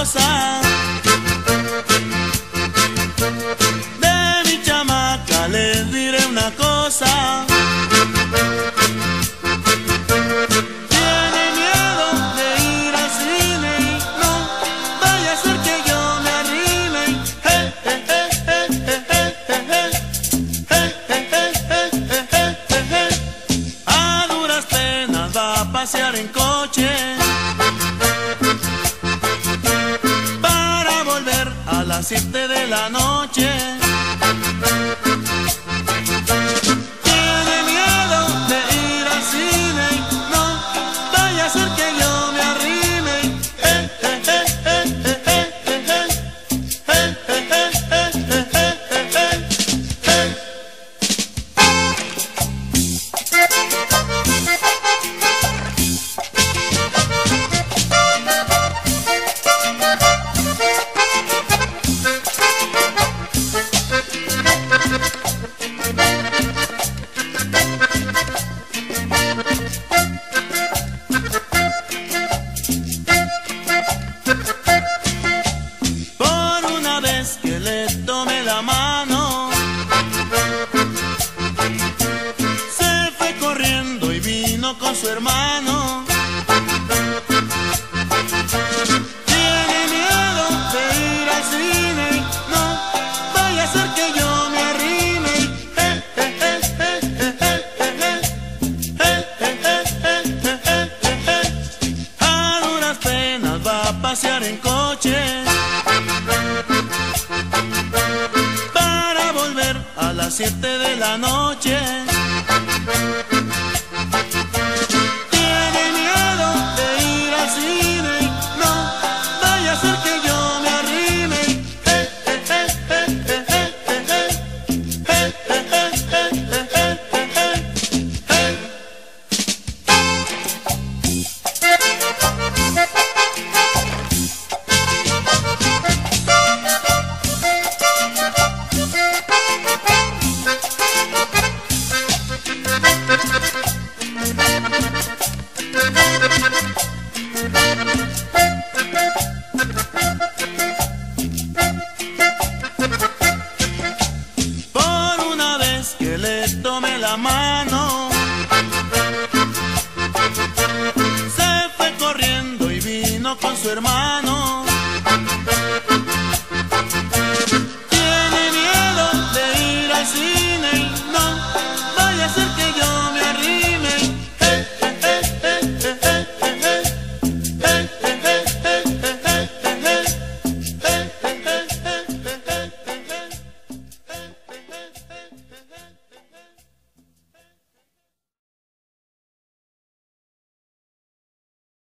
cosa. De mi chamaca les diré una cosa. Tiene miedo de ir al cine y no vaya a ser que yo me arrime. A duras penas va a pasear en coche para volver a las 7 de la noche. Tiene miedo de ir al cine y no vaya a ser que yo me arrime. Por una vez que le tomé la mano, se fue corriendo y vino con su hermano. Tiene miedo de ir al cine y no vaya a ser que yo me arrime. A duras penas va a pasear en coche para volver a las 7 de la noche. Tiene miedo de ir al cine y no vaya a ser que yo me arrime. Por una vez que le tomé la mano, se fue corriendo y vino con su hermano.